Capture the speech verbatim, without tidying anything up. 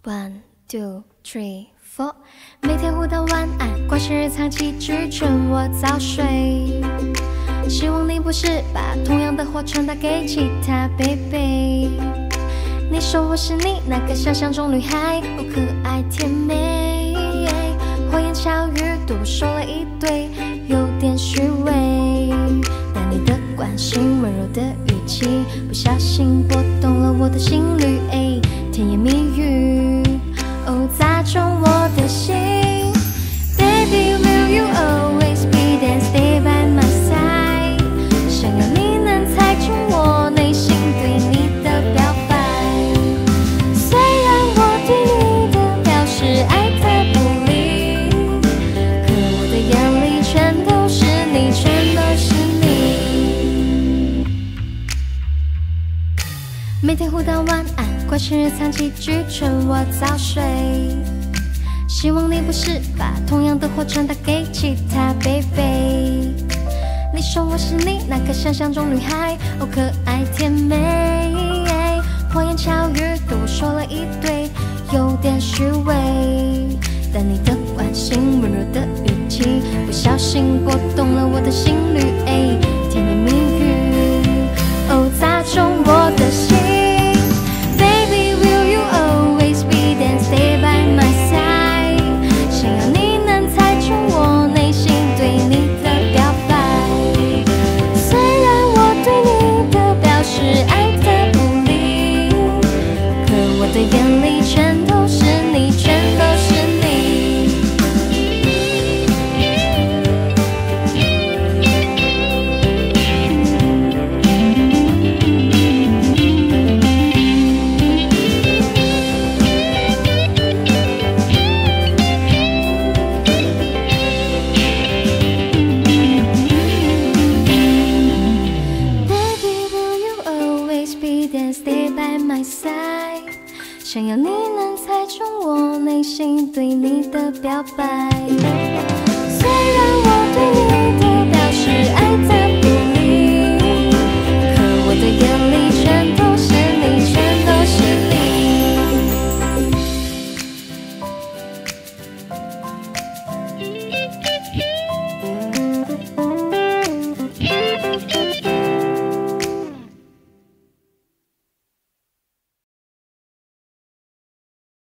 One two three four， 每天互道晚安，关心日常起居，劝我早睡。希望你不是把同样的话传达给其他 baby。你说我是你那个想象中女孩，我可爱甜美，花言巧语多说了一堆，有点虚伪。但你的关心温柔的语气，不小心拨动了我的心率，哎，甜言蜜语，哦，砸中我的心。Baby, will you always be there, stay by my side？ 想要你能猜中我内心对你的表白。虽然我对你的表示爱答不理，可我的眼里全都是你，全都是你。每天互道晚安，关心日常起居，劝我早睡。希望你不是把同样的话传达给其他 baby。你说我是你那个想象中女孩，哦，可爱甜美，花言巧语多说了一堆，有点虚伪。但你的关心温柔的语气，不小心拨动了我的心率，哎，甜言蜜语，哦，砸中我的心。Baby, will you always be there, stay by my side？ 想要你能猜中我内心对你的表白。虽然我对你的表示爱答不理，可我的眼里全都是你，全都是你。Stay by my side， 想要你能猜中我内心对你的表白。虽然我